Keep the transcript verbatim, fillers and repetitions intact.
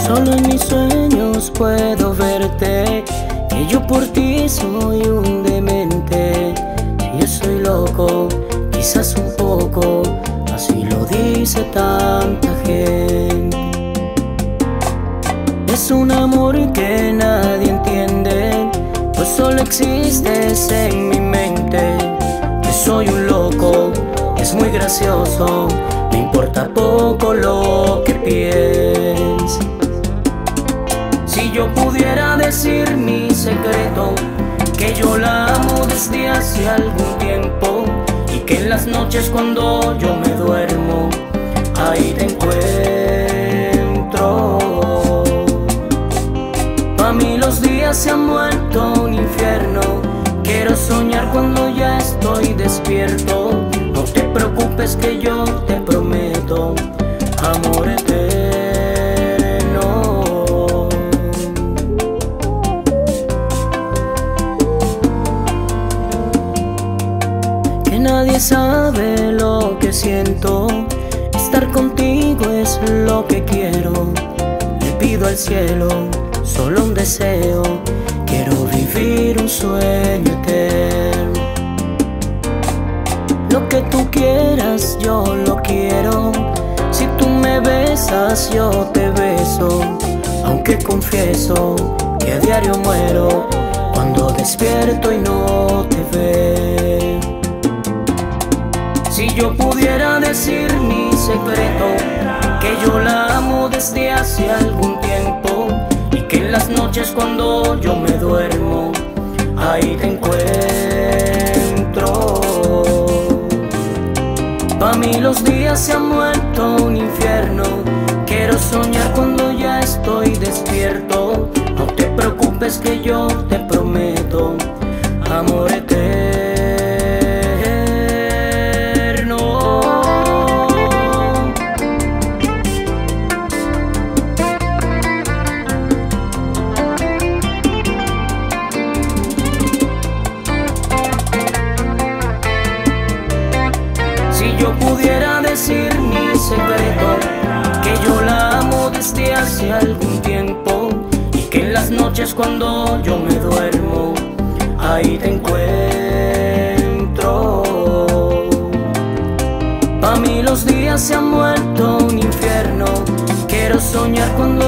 Solo en mis sueños puedo verte, que yo por ti soy un demente. Yo soy loco, quizás un poco, así lo dice tanta gente. Es un amor que nadie entiende, pues solo existes en mi mente. Que soy un loco, es muy gracioso, me importa poco lo que pienses. Si yo pudiera decir mi secreto, que yo la amo desde hace algún tiempo, y que en las noches cuando yo me duermo, ahí te encuentro. Pa' mí los días se han vuelto un infierno, quiero soñar cuando ya estoy despierto. No te preocupes que yo te prometo amor eterno. Que nadie sabe lo que siento, estar contigo es lo que quiero. Le pido al cielo solo un deseo, quiero vivir un sueño eterno. Lo que tú quieras yo lo quiero, si tú me besas yo te beso. Aunque confieso que a diario muero cuando despierto y no te veo. Si yo pudiera decir mi secreto, que yo la amo desde hace algún tiempo, y que en las noches cuando yo me duermo, ahí te encuentro. Pa' mí los días se han vuelto un infierno, quiero soñar cuando ya estoy despierto. No te preocupes que yo te prometo amor eterno. Si yo pudiera decir mi secreto, que yo la amo desde hace algún tiempo, y que en las noches cuando yo me duermo, ahí te encuentro. Pa' mí los días se han vuelto un infierno, quiero soñar cuando